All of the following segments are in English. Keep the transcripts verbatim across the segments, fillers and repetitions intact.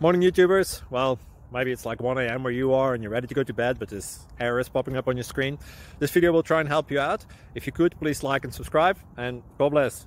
Morning YouTubers. Well, maybe it's like one A M where you are and you're ready to go to bed, but this error is popping up on your screen. This video will try and help you out. If you could, please like and subscribe, and God bless.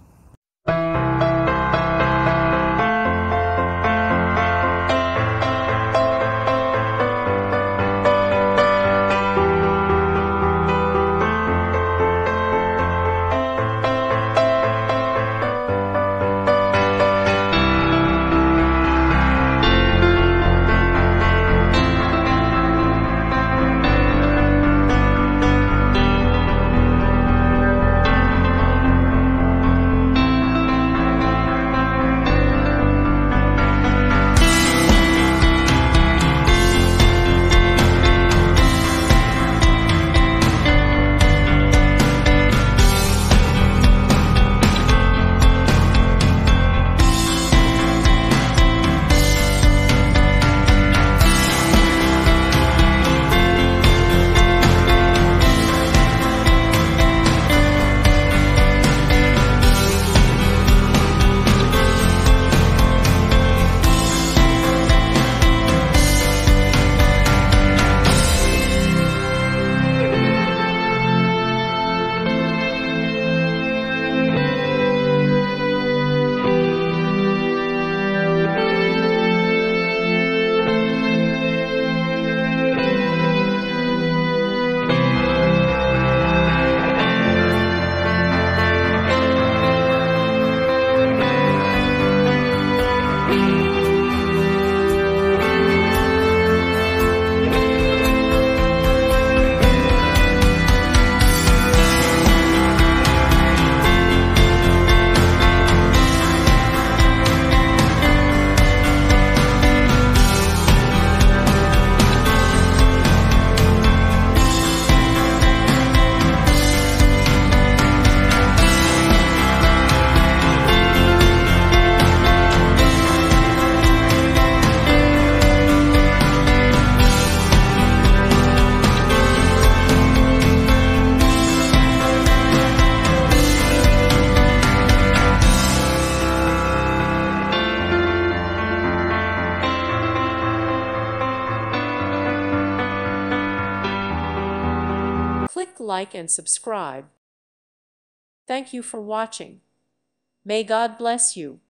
Click like and subscribe. Thank you for watching. May God bless you.